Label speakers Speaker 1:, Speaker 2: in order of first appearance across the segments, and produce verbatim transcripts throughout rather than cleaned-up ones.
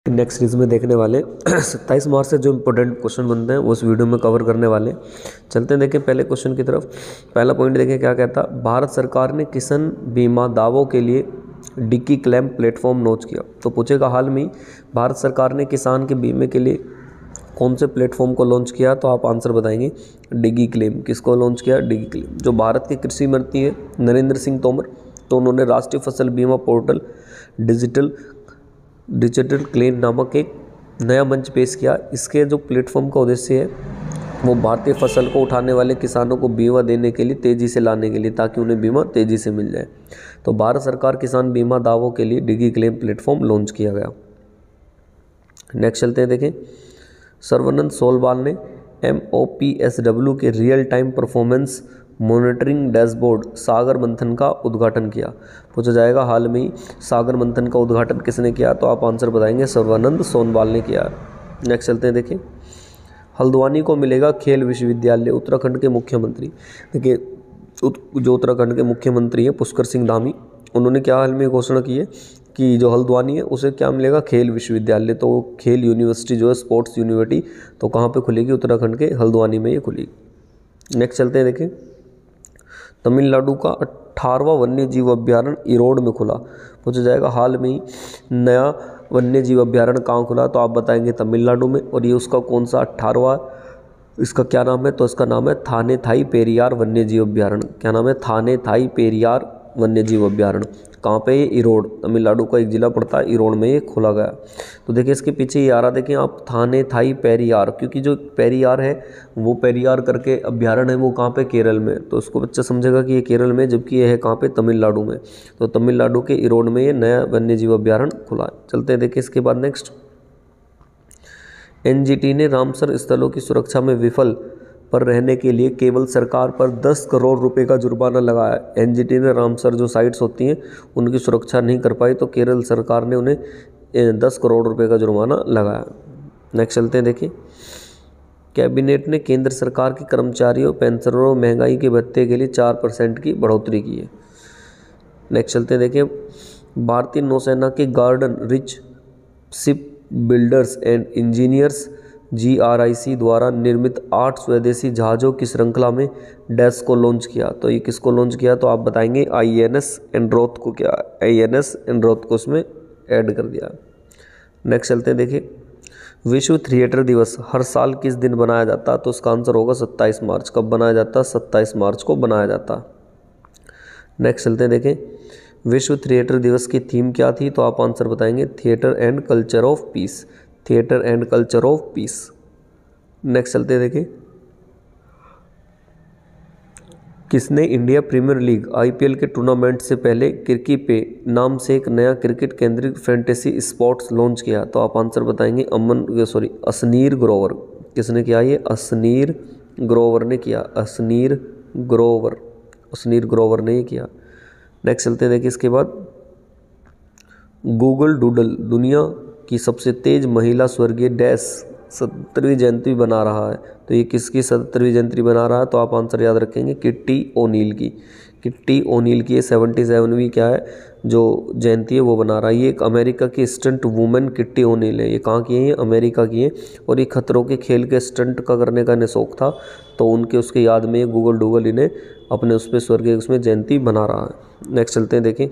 Speaker 1: Next series में देखने वाले सत्ताईस मार्च से जो इम्पोर्टेंट क्वेश्चन बनते हैं वो इस वीडियो में कवर करने वाले। चलते हैं देखें पहले क्वेश्चन की तरफ। पहला पॉइंट देखें क्या कहता, भारत सरकार ने किसान बीमा दावों के लिए डिगी क्लेम प्लेटफॉर्म लॉन्च किया। तो पूछेगा हाल में भारत सरकार ने किसान के बीमे के लिए कौन से प्लेटफॉर्म को लॉन्च किया, तो आप आंसर बताएंगे डिगी क्लेम। किसको लॉन्च किया? Digi claim. जो भारत के कृषि मंत्री है नरेंद्र सिंह तोमर, तो उन्होंने राष्ट्रीय फसल बीमा पोर्टल डिजिटल डिजिटल क्लेम नामक एक नया मंच पेश किया। इसके जो प्लेटफॉर्म का उद्देश्य है वो भारतीय फसल को उठाने वाले किसानों को बीमा देने के लिए तेज़ी से लाने के लिए, ताकि उन्हें बीमा तेज़ी से मिल जाए। तो भारत सरकार किसान बीमा दावों के लिए डिगी क्लेम प्लेटफॉर्म लॉन्च किया गया। नेक्स्ट चलते हैं देखें, सर्वानंद सोनवाल ने M O P S W के real time performance monitoring dashboard Sagar Manthan का उद्घाटन किया। पूछा जाएगा हाल में ही सागर मंथन का उद्घाटन किसने किया, तो आप आंसर बताएंगे सर्वानंद सोनवाल ने किया। नेक्स्ट चलते हैं देखिए, हल्द्वानी को मिलेगा खेल विश्वविद्यालय। उत्तराखंड के मुख्यमंत्री, देखिए जो उत्तराखंड के मुख्यमंत्री हैं पुष्कर सिंह धामी, उन्होंने क्या हाल में घोषणा की है कि जो हल्द्वानी है उसे क्या मिलेगा? खेल विश्वविद्यालय। तो खेल यूनिवर्सिटी जो है स्पोर्ट्स यूनिवर्सिटी, तो कहाँ पे खुलेगी? उत्तराखंड के हल्द्वानी में ये खुलेगी। नेक्स्ट चलते हैं देखें, तमिलनाडु का अठारहवां वन्य जीव अभ्यारण्य इरोड में खुला। पूछा जाएगा हाल में ही नया वन्य जीव अभ्यारण्य कहाँ खुला, तो आप बताएंगे तमिलनाडु में। और ये उसका कौन सा अठारहवां, इसका क्या नाम है? तो इसका नाम है थाने थाई पेरियार वन्य जीव अभ्यारण्य। क्या नाम है? थाने थाई पेरियार वन्य जीव अभ्यारण्य। कहाँ पे? ये इरोड, तमिलनाडु का एक जिला पड़ता है इरोड में ये खोला गया। तो देखिए इसके पीछे ये आ रहा, देखिए आप थाने थाई पेरियार, क्योंकि जो पेरियार है वो पेरियार करके अभ्यारण्य है वो कहाँ पे? केरल में। तो उसको बच्चा समझेगा कि ये केरल में, जबकि ये है कहाँ पे? तमिलनाडु में। तो तमिलनाडु के इरोड में ये नया वन्य जीव अभ्यारण्य खुला है। चलते हैं देखिए इसके बाद नेक्स्ट, एन जी टी ने रामसर स्थलों की सुरक्षा में विफल पर रहने के लिए केवल सरकार पर दस करोड़ रुपए का जुर्माना लगाया। एन जी टी ने रामसर जो साइट्स होती हैं उनकी सुरक्षा नहीं कर पाई, तो केरल सरकार ने उन्हें दस करोड़ रुपए का जुर्माना लगाया। नेक्स्ट चलते हैं देखिए, कैबिनेट ने केंद्र सरकार के कर्मचारियों, पेंशनरों, महंगाई के भत्ते के लिए चार परसेंट की बढ़ोतरी की है। नेक्स्ट चलते हैं देखिए, भारतीय नौसेना के Garden Reach Ship Builders and Engineers G R I C द्वारा निर्मित आठ स्वदेशी जहाज़ों की श्रृंखला में डैश को लॉन्च किया। तो ये किसको लॉन्च किया, तो आप बताएंगे आई एन एस एंड्रोथ को। क्या? आई एन एस एंड्रोथ को उसमें ऐड कर दिया। नेक्स्ट चलते हैं देखिए, विश्व थिएटर दिवस हर साल किस दिन बनाया जाता है, तो उसका आंसर होगा सत्ताईस मार्च। कब बनाया जाता है? सत्ताईस मार्च को बनाया जाता। नेक्स्ट चलते हैं देखें, विश्व थिएटर दिवस की थीम क्या थी, तो आप आंसर बताएंगे theatre and culture of peace. Theatre and culture of peace. Next चलते हैं देखिए, किसने India Premier League I P L के टूर्नामेंट से पहले क्रिकी पे नाम से एक नया क्रिकेट केंद्रित फैंटेसी स्पोर्ट्स लॉन्च किया, तो आप आंसर बताएंगे अमन सॉरी असनीर ग्रोवर। किसने किया? ये असनीर ग्रोवर ने किया। असनीर ग्रोवर असनीर ग्रोवर ने ये किया। नेक्स्ट चलते हैं देखिए इसके बाद, गूगल डूडल दुनिया की सबसे तेज महिला स्वर्गीय डैश सत्तरवीं जयंती बना रहा है। तो ये किसकी सत्तरवीं जयंती बना रहा है, तो आप आंसर याद रखेंगे किट्टी ओनील की। किट्टी ओनील की ये सेवेंटी सेवनवीं क्या है जो जयंती है वो बना रहा है। ये एक अमेरिका की स्टंट वूमेन किट्टी ओनील है। ये कहाँ की है? ये अमेरिका की है। और ये खतरों के खेल के स्टंट का करने का इन्हें शौक था, तो उनके उसके याद में ये गूगल डूगल इन्हें अपने उस पर स्वर्गीय उसमें जयंती बना रहा है। नेक्स्ट चलते हैं देखें,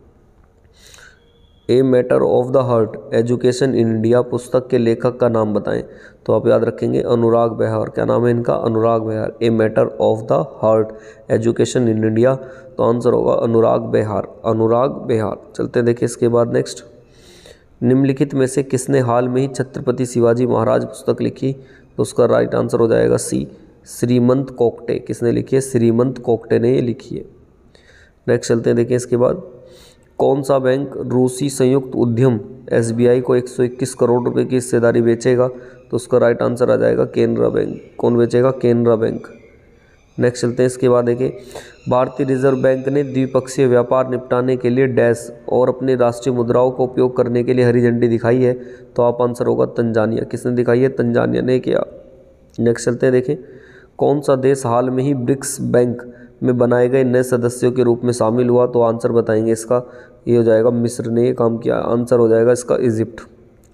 Speaker 1: a matter of the heart education in India पुस्तक के लेखक का नाम बताएं, तो आप याद रखेंगे अनुराग बेहार। क्या नाम है इनका? Anurag Behar. A matter of the heart education in India, तो आंसर होगा अनुराग बेहार। अनुराग बेहार। चलते हैं देखिए इसके बाद नेक्स्ट, निम्नलिखित में से किसने हाल में ही छत्रपति शिवाजी महाराज पुस्तक लिखी, तो उसका राइट आंसर हो जाएगा सी, श्रीमंत कोकटे। किसने लिखी है? श्रीमंत कोकटे ने ये लिखी है। नेक्स्ट चलते हैं देखिए इसके बाद, कौन सा बैंक रूसी संयुक्त उद्यम एस बी आई को एक सौ इक्कीस करोड़ रुपए की हिस्सेदारी बेचेगा, तो उसका राइट आंसर आ जाएगा केनरा बैंक। कौन बेचेगा? केनरा बैंक। नेक्स्ट चलते हैं इसके बाद देखिए, भारतीय रिजर्व बैंक ने द्विपक्षीय व्यापार निपटाने के लिए डैश और अपनी राष्ट्रीय मुद्राओं का उपयोग करने के लिए हरी झंडी दिखाई है, तो आप आंसर होगा तंजानिया। किसने दिखाई है? तंजानिया ने किया। नेक्स्ट चलते हैं देखें, कौन सा देश हाल में ही ब्रिक्स बैंक में बनाए गए नए सदस्यों के रूप में शामिल हुआ, तो आंसर बताएंगे इसका, ये हो जाएगा मिस्र ने ये काम किया। आंसर हो जाएगा इसका इजिप्ट।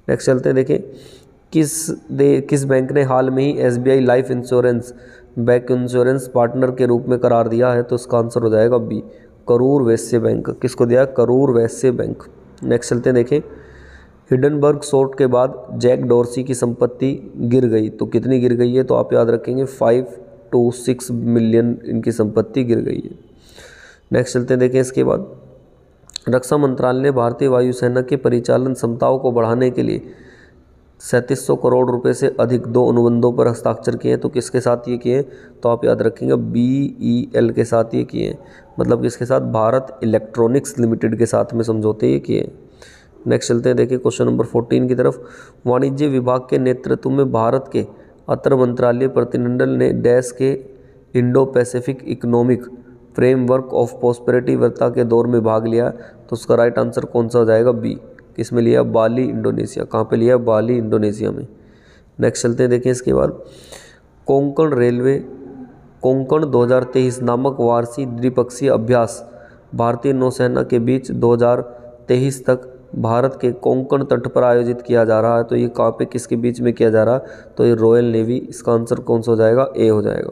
Speaker 1: नेक्स्ट चलते हैं, देखिए किस दे किस बैंक ने हाल में ही S B I life insurance bank insurance partner के रूप में करार दिया है? तो इसका आंसर हो जाएगा बी, करूर वैश्य बैंक। किसको दिया? करूर वैश्य बैंक। नेक्स्ट चलते हैं, देखें हिडनबर्ग शॉर्ट के बाद जैक डॉर्सी की संपत्ति गिर गई, तो कितनी गिर गई है? तो आप याद रखेंगे फाइव टू सिक्स मिलियन इनकी संपत्ति गिर गई है। नेक्स्ट चलते हैं, देखें इसके बाद रक्षा मंत्रालय ने भारतीय वायुसेना के परिचालन क्षमताओं को बढ़ाने के लिए सैंतीस सौ करोड़ रुपए से अधिक दो अनुबंधों पर हस्ताक्षर किए हैं। तो किसके साथ ये किए? तो आप याद रखेंगे बी ई एल के साथ ये किए, मतलब किसके साथ? भारत इलेक्ट्रॉनिक्स लिमिटेड के साथ में समझौते ये किए। नेक्स्ट चलते हैं, देखिए क्वेश्चन नंबर फोर्टीन की तरफ। वाणिज्य विभाग के नेतृत्व में भारत के अंतर मंत्रालय प्रतिनिधिमंडल ने डैश के Indo Pacific economic framework of prosperity वार्ता के दौर में भाग लिया। तो उसका राइट आंसर कौन सा हो जाएगा? बी। किसमें लिया? Bali Indonesia. कहाँ पे लिया? बाली इंडोनेशिया में। नेक्स्ट चलते हैं, देखें इसके बाद कोंकण रेलवे कोंकण दो हज़ार तेईस नामक वार्षिक द्विपक्षीय अभ्यास भारतीय नौसेना के बीच दो हज़ार तेईस तक भारत के कोंकण तट पर आयोजित किया जा रहा है। तो ये कहाँ पे किसके बीच में किया जा रहा है? तो ये रॉयल नेवी। इसका आंसर कौन सा हो जाएगा? ए हो जाएगा।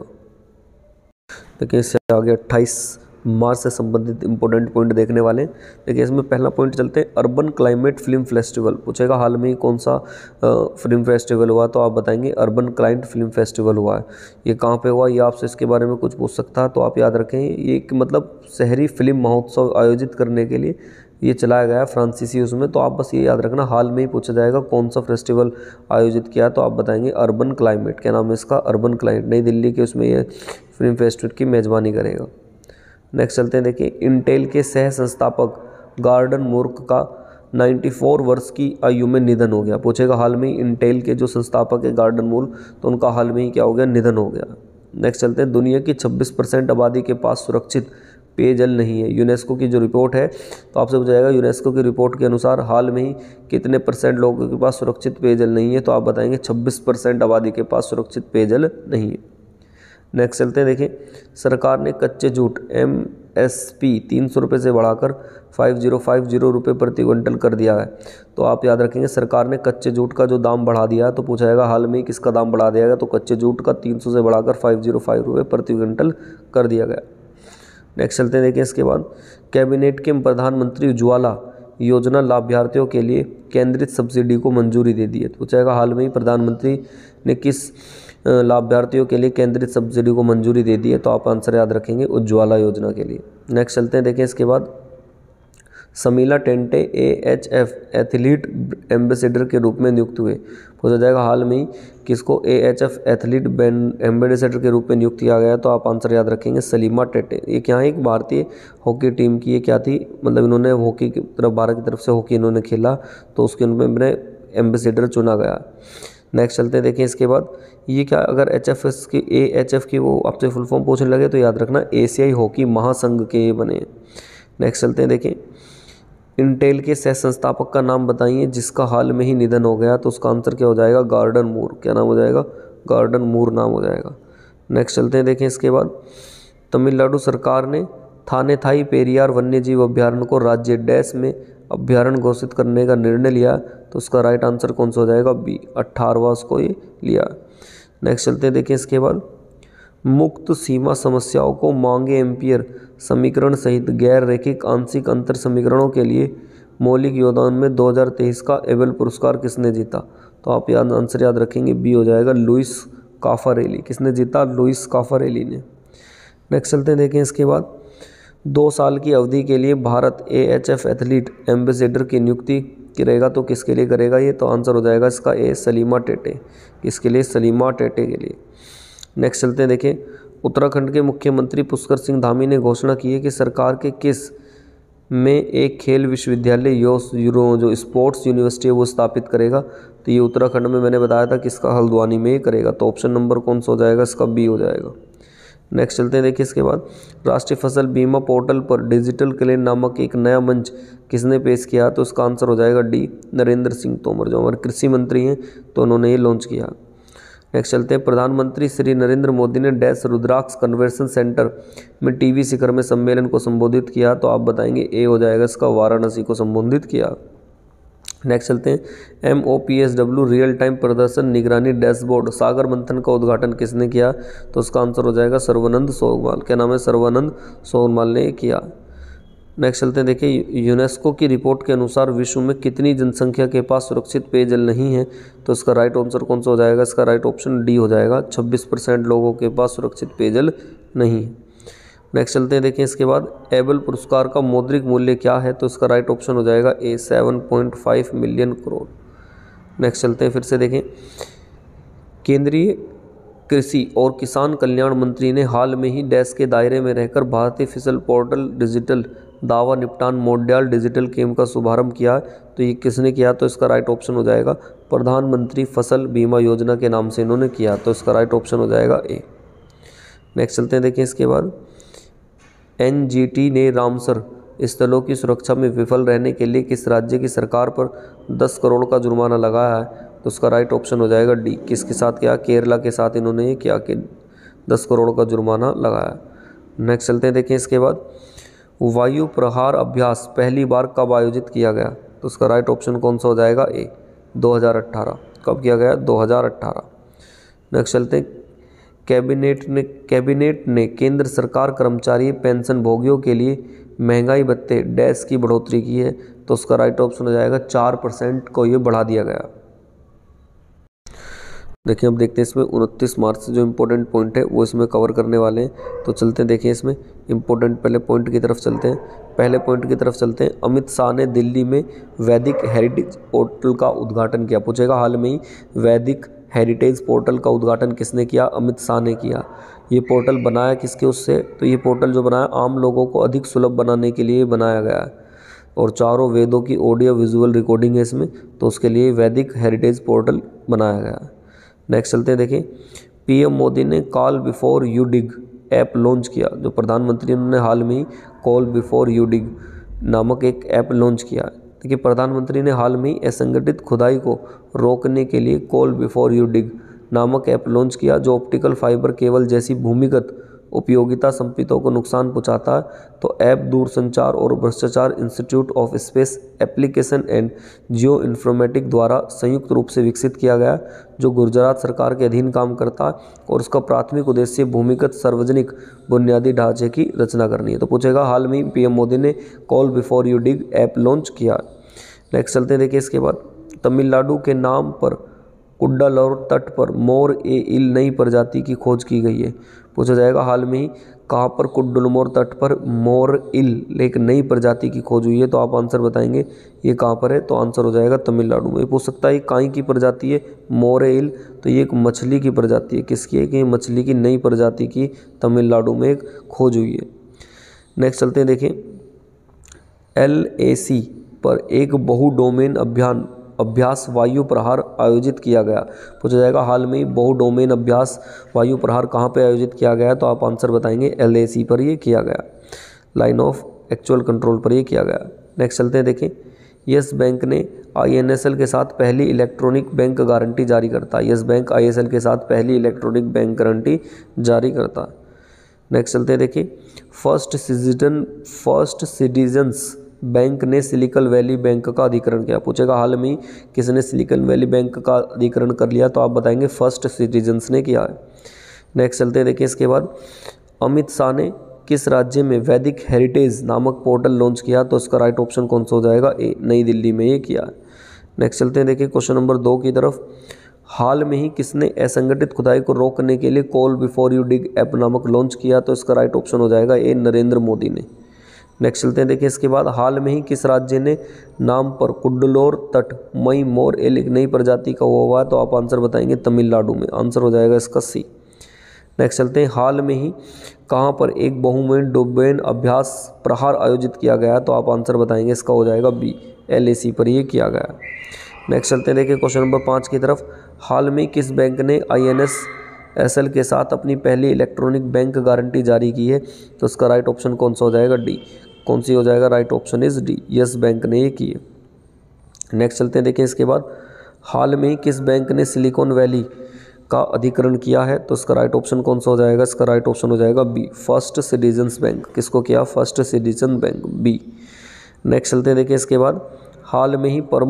Speaker 1: देखिए इससे आगे अट्ठाईस मार्च से संबंधित इंपॉर्टेंट पॉइंट देखने वाले हैं। देखिए इसमें पहला पॉइंट चलते हैं, अर्बन क्लाइमेट फिल्म फेस्टिवल पूछेगा हाल में ही कौन सा फिल्म फेस्टिवल हुआ? तो आप बताएंगे अर्बन क्लाइमेट फिल्म फेस्टिवल हुआ है। ये कहाँ पे हुआ? ये आपसे इसके बारे में कुछ पूछ सकता है, तो आप याद रखें ये एक मतलब शहरी फिल्म महोत्सव आयोजित करने के लिए ये चलाया गया फ्रांसीसी उसमें। तो आप बस ये याद रखना, हाल में ही पूछा जाएगा कौन सा फेस्टिवल आयोजित किया, तो आप बताएंगे अर्बन क्लाइमेट। क्या नाम है इसका? Urban climate. नई दिल्ली के उसमें ये फिल्म फेस्टिवल की मेज़बानी करेगा। नेक्स्ट चलते हैं, देखिए इंटेल के सह संस्थापक गार्डन मूर्ख का चौरानवे वर्ष की आयु में निधन हो गया। पूछेगा हाल में ही इंटेल के जो संस्थापक है गार्डन मूर्ख, तो उनका हाल में ही क्या हो गया? निधन हो गया। नेक्स्ट चलते हैं, दुनिया की छब्बीस परसेंट आबादी के पास सुरक्षित पेयजल नहीं है। यूनेस्को की जो रिपोर्ट है, तो आपसे पूछा जाएगा यूनेस्को की रिपोर्ट के अनुसार हाल में ही कितने परसेंट लोगों के पास सुरक्षित पेयजल नहीं है? तो आप बताएंगे छब्बीस परसेंट आबादी के पास सुरक्षित पेयजल नहीं है। नेक्स्ट चलते हैं, देखिए सरकार ने कच्चे जूट एम एस पी तीन सौ रुपये से बढ़ाकर फाइव जीरो फाइव जीरो रुपये प्रति क्विंटल कर दिया है। तो आप याद रखेंगे सरकार ने कच्चे जूट का जो दाम बढ़ा दिया है, तो पूछा जाएगा हाल में ही किसका दाम बढ़ा दिया गया? तो कच्चे जूट का तीन सौ से बढ़ाकर फाइव जीरो फाइव रुपये प्रति क्विंटल कर दिया गया। नेक्स्ट चलते हैं, देखिए इसके बाद कैबिनेट के प्रधानमंत्री उज्ज्वला योजना लाभार्थियों के लिए केंद्रित सब्सिडी को मंजूरी दे दी है। तो पूछेगा हाल में ही प्रधानमंत्री ने किस लाभार्थियों के लिए केंद्रित सब्सिडी को मंजूरी दे दी है? तो आप आंसर याद रखेंगे उज्ज्वला योजना के लिए। नेक्स्ट चलते हैं, देखिए इसके बाद Samila Tente A H F athlete ambassador के रूप में नियुक्त हुए। पूछा जाएगा हाल में ही किसको A H F athlete ambassador के रूप में नियुक्त किया गया? तो आप आंसर याद रखेंगे सलीमा टेटे। ये क्या है? एक भारतीय हॉकी टीम की ये क्या थी, मतलब इन्होंने हॉकी की तरफ भारत की तरफ से हॉकी इन्होंने खेला, तो उसके उनमें एम्बेसडर चुना गया। नेक्स्ट चलते हैं, देखिए इसके बाद ये क्या, अगर एच एफ एस की ए एच एफ की वो आपसे फुल फॉर्म पूछने लगे तो याद रखना एशियाई हॉकी महासंघ के ये बने। नेक्स्ट चलते हैं, देखिए इंटेल के सह संस्थापक का नाम बताइए जिसका हाल में ही निधन हो गया। तो उसका आंसर क्या हो जाएगा? Gordon Moore. क्या नाम हो जाएगा? गार्डन मूर नाम हो जाएगा। नेक्स्ट चलते हैं, देखें इसके बाद तमिलनाडु सरकार ने थानेथाई पेरियार वन्यजीव अभ्यारण्य को राज्य डैश में अभ्यारण्य घोषित करने का निर्णय लिया। तो उसका राइट आंसर कौन सा हो जाएगा? बी, अट्ठारहवां उसको ये लिया। नेक्स्ट चलते हैं, देखिए इसके बाद मुक्त सीमा समस्याओं को मांगे एम्पियर समीकरण सहित गैर रैखिक आंशिक अंतर समीकरणों के लिए मौलिक योगदान में दो हज़ार तेईस का एबेल पुरस्कार किसने जीता? तो आप याद आंसर याद रखेंगे बी हो जाएगा लुइस काफारेली। किसने जीता? लुइस काफारेली ने। नेक्स्ट चलते हैं, देखें इसके बाद दो साल की अवधि के लिए Bharat A H F athlete ambassador की नियुक्ति करेगा। तो किसके लिए करेगा ये? तो आंसर हो जाएगा इसका ए, सलीमा टेटे। किसके लिए? सलीमा टेटे के लिए। नेक्स्ट चलते हैं, देखें उत्तराखंड के मुख्यमंत्री पुष्कर सिंह धामी ने घोषणा की है कि सरकार के किस में एक खेल विश्वविद्यालय योस यूरो जो स्पोर्ट्स यूनिवर्सिटी है वो स्थापित करेगा। तो ये उत्तराखंड में मैंने बताया था किसका? हल्द्वानी में ही करेगा। तो ऑप्शन नंबर कौन सा हो जाएगा? इसका बी हो जाएगा। नेक्स्ट चलते हैं, देखिए इसके बाद राष्ट्रीय फसल बीमा पोर्टल पर डिजिटल क्लेम नामक एक नया मंच किसने पेश किया? तो इसका आंसर हो जाएगा डी, नरेंद्र सिंह तोमर जो हमारे कृषि मंत्री हैं, तो उन्होंने ये लॉन्च किया। नेक्स्ट चलते हैं, प्रधानमंत्री श्री नरेंद्र मोदी ने डैश रुद्राक्ष कन्वेंशन सेंटर में टीवी शिखर में सम्मेलन को संबोधित किया। तो आप बताएंगे ए हो जाएगा इसका, वाराणसी को संबोधित किया। नेक्स्ट चलते हैं, M O P S W real time प्रदर्शन निगरानी डैशबोर्ड सागर मंथन का उद्घाटन किसने किया? तो उसका आंसर हो जाएगा सर्बानंद सोनोवाल। क्या नाम है? सर्बानंद सोनोवाल ने किया। नेक्स्ट चलते हैं, देखिए यूनेस्को की रिपोर्ट के अनुसार विश्व में कितनी जनसंख्या के पास सुरक्षित पेयजल नहीं है? तो इसका राइट आंसर कौन सा हो जाएगा? इसका राइट ऑप्शन डी हो जाएगा, छब्बीस परसेंट लोगों के पास सुरक्षित पेयजल नहीं है। नेक्स्ट चलते हैं, देखिए इसके बाद एबल पुरस्कार का मौद्रिक मूल्य क्या है? तो इसका राइट ऑप्शन हो जाएगा A, seven point five million crore. Next चलते हैं, फिर से देखें, केंद्रीय कृषि और किसान कल्याण मंत्री ने हाल में ही डैश के दायरे में रहकर भारतीय फिसल पोर्टल डिजिटल दावा निपटान मोडियाल डिजिटल केम का शुभारंभ किया। तो ये किसने किया? तो इसका राइट ऑप्शन हो जाएगा प्रधानमंत्री फसल बीमा योजना के नाम से इन्होंने किया। तो इसका राइट ऑप्शन हो जाएगा ए। नेक्स्ट चलते हैं, देखिए इसके बाद एन जी टी ने रामसर स्थलों की सुरक्षा में विफल रहने के लिए किस राज्य की सरकार पर दस करोड़ का जुर्माना लगाया है? तो उसका राइट ऑप्शन हो जाएगा डी। किसके साथ किया? केरला के साथ इन्होंने ये किया कि दस करोड़ का जुर्माना लगाया। नेक्स्ट चलते हैं, देखिए इसके बाद वायु प्रहार अभ्यास पहली बार कब आयोजित किया गया? तो उसका राइट ऑप्शन कौन सा हो जाएगा? ए, दो हज़ार अठारह। कब किया गया? दो हज़ार अठारह। नेक्स्ट चलते हैं, कैबिनेट ने कैबिनेट ने केंद्र सरकार कर्मचारी पेंशन भोगियों के लिए महंगाई भत्ते डैश की बढ़ोतरी की है। तो उसका राइट ऑप्शन हो जाएगा चार परसेंट को ये बढ़ा दिया गया। देखिए अब देखते हैं इसमें उनतीस मार्च से जो इम्पोर्टेंट पॉइंट है वो इसमें कवर करने वाले हैं। तो चलते हैं, देखिए इसमें इम्पोर्टेंट पहले पॉइंट की तरफ चलते हैं। पहले पॉइंट की तरफ चलते हैं, अमित शाह ने दिल्ली में वैदिक हेरिटेज पोर्टल का उद्घाटन किया। पूछेगा हाल में ही वैदिक हेरिटेज पोर्टल का उद्घाटन किसने किया? अमित शाह ने किया। ये पोर्टल बनाया किसके उससे? तो ये पोर्टल जो बनाया आम लोगों को अधिक सुलभ बनाने के लिए बनाया गया है और चारों वेदों की ऑडियो विजुअल रिकॉर्डिंग है इसमें, तो उसके लिए वैदिक हेरिटेज पोर्टल बनाया गया है। नेक्स्ट चलते हैं, देखिए पीएम मोदी ने call before you dig app launch किया। जो प्रधानमंत्री ने हाल में ही कॉल बिफोर यू डिग नामक एक ऐप लॉन्च किया। देखिए प्रधानमंत्री ने हाल में ही असंगठित खुदाई को रोकने के लिए कॉल बिफोर यू डिग नामक ऐप लॉन्च किया, जो ऑप्टिकल फाइबर केबल जैसी भूमिगत उपयोगिता संपत्तियों को नुकसान पहुंचाता है। तो ऐप दूरसंचार और भ्रष्टाचार institute of space application and geo informatic द्वारा संयुक्त रूप से विकसित किया गया, जो गुजरात सरकार के अधीन काम करता है और उसका प्राथमिक उद्देश्य भूमिगत सार्वजनिक बुनियादी ढांचे की रचना करनी है। तो पूछेगा हाल में ही पीएम मोदी ने call before you dig app launch किया। नेक्स्ट चलते हैं, देखिए इसके बाद तमिलनाडु के नाम पर कुड्डालोर तट पर मोर ए इल नई प्रजाति की खोज की गई है। पूछा जाएगा हाल में ही कहाँ पर कुड्डलमोर तट पर मोर इल एक नई प्रजाति की खोज हुई है? तो आप आंसर बताएंगे ये कहाँ पर है? तो आंसर हो जाएगा तमिलनाडु में। पूछ सकता है ये काई की प्रजाति है मोर इल? तो ये एक मछली की प्रजाति है। किसकी है? कि मछली की नई प्रजाति की तमिलनाडु में एक खोज हुई है। नेक्स्ट चलते हैं, देखिए एल ए सी पर एक बहु डोमेन अभियान अभ्यास वायु प्रहार आयोजित किया गया। पूछा जाएगा हाल में बहु डोमेन अभ्यास वायु प्रहार कहाँ पे आयोजित किया गया? तो आप आंसर बताएंगे एल ए सी पर ये किया गया, लाइन ऑफ एक्चुअल कंट्रोल पर ये किया गया। नेक्स्ट चलते हैं, देखें यस बैंक ने आई एन एस एल के साथ पहली इलेक्ट्रॉनिक बैंक गारंटी जारी करता है। Yes Bank I S L के साथ पहली इलेक्ट्रॉनिक बैंक गारंटी जारी करता है। नेक्स्ट चलते हैं, देखिए first citizen first citizens bank ने सिलिकन वैली बैंक का अधिग्रहण किया। पूछेगा हाल में किसने सिलिकन वैली बैंक का अधिग्रहण कर लिया? तो आप बताएंगे फर्स्ट सिटीजन्स ने किया है। नेक्स्ट चलते हैं, देखिए इसके बाद अमित शाह ने किस राज्य में वैदिक हेरिटेज नामक पोर्टल लॉन्च किया? तो इसका राइट ऑप्शन कौन सा हो जाएगा? ए, नई दिल्ली में ये किया है। नेक्स्ट चलते हैं, देखिए क्वेश्चन नंबर दो की तरफ, हाल में ही किसने असंगठित खुदाई को रोकने के लिए call before you dig app नामक लॉन्च किया? तो इसका राइट ऑप्शन हो जाएगा ए, नरेंद्र मोदी ने। नेक्स्ट चलते हैं, देखिए इसके बाद हाल में ही किस राज्य ने नाम पर कुड्डलोर तट मई मोर एल एक नई प्रजाति का हुआ है? तो आप आंसर बताएंगे तमिलनाडु में। आंसर हो जाएगा इसका सी। नेक्स्ट चलते हैं, हाल में ही कहाँ पर एक बहुमेन डोमेन अभ्यास प्रहार आयोजित किया गया? तो आप आंसर बताएंगे इसका हो जाएगा बी, एल ए सी पर ये किया गया। नेक्स्ट चलते हैं, देखिए क्वेश्चन नंबर पाँच की तरफ, हाल में किस बैंक ने I N S S L के साथ अपनी पहली इलेक्ट्रॉनिक बैंक गारंटी जारी की है? तो इसका राइट ऑप्शन कौन सा हो जाएगा? डी। कौन सी हो जाएगा? Right option is D, Yes Bank ने ये की है। नेक्स्ट चलते हैं, देखिए इसके बाद हाल में ही किस बैंक ने सिलिकॉन वैली का अधिग्रहण किया है? तो इसका राइट ऑप्शन कौन सा हो जाएगा? इसका राइट ऑप्शन हो जाएगा बी, फर्स्ट सिटीजन्स बैंक। किसको किया? First citizen bank, B. Next चलते हैं, देखिए इसके बाद हाल में ही प्रमुख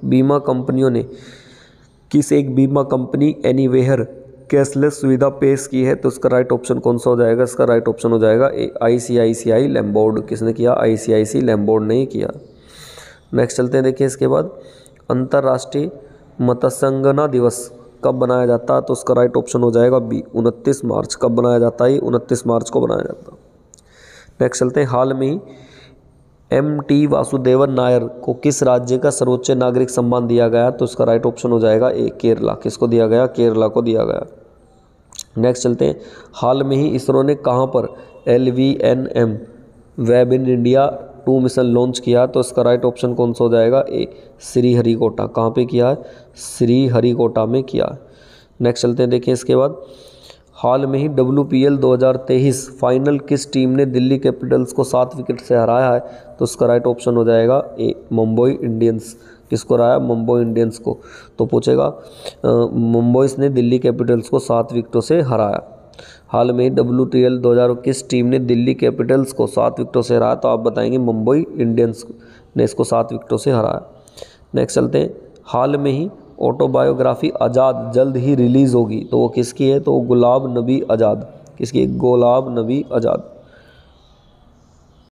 Speaker 1: बीमा कंपनियों ने किस एक बीमा कंपनी एनीवेयर कैशलेस सुविधा पेश की है? तो इसका राइट ऑप्शन कौन सा हो जाएगा? इसका राइट ऑप्शन हो जाएगा आई सी आई सी आई लैम्बोर्ड। किसने किया? आई सी आई सी लैम्बोर्ड ने ही किया। नेक्स्ट चलते हैं, देखिए इसके बाद अंतर्राष्ट्रीय मत्स्यंगना दिवस कब बनाया जाता है? तो उसका राइट ऑप्शन हो जाएगा बी, उनतीस मार्च। कब बनाया जाता है? उनतीस मार्च को बनाया जाता है। नेक्स्ट चलते हैं, हाल में ही एम टी वासुदेवन नायर को किस राज्य का सर्वोच्च नागरिक सम्मान दिया गया? तो इसका राइट ऑप्शन हो जाएगा ए, केरला। किसको दिया गया? केरला को दिया गया। नेक्स्ट चलते हैं, हाल में ही इसरो ने कहाँ पर L V N M web in India two mission launch किया? तो इसका राइट ऑप्शन कौन सा हो जाएगा? ए, श्रीहरिकोटा। कहाँ पे किया है? श्रीहरिकोटा में किया। नेक्स्ट चलते हैं, देखिए इसके बाद हाल में ही डब्ल्यू पी एल दो हज़ार तेईस फाइनल किस टीम ने दिल्ली कैपिटल्स को सात विकेट से हराया है? तो उसका राइट ऑप्शन हो जाएगा ए, मुंबई इंडियंस। किसको हराया? मुंबई इंडियंस को। तो पूछेगा मुंबई ने दिल्ली कैपिटल्स को सात विकेटों से हराया। हाल में डब्ल्यू टी एल दो हज़ार किस टीम ने दिल्ली कैपिटल्स को सात विकेटों से हराया? तो आप बताएंगे मुंबई इंडियंस ने इसको सात विकेटों से हराया। नेक्स्ट चलते हैं, हाल में ही ऑटोबायोग्राफी आज़ाद जल्द ही रिलीज़ होगी, तो वो किसकी है? तो गुलाब नबी आज़ाद। किसकी? गुलाब नबी आज़ाद।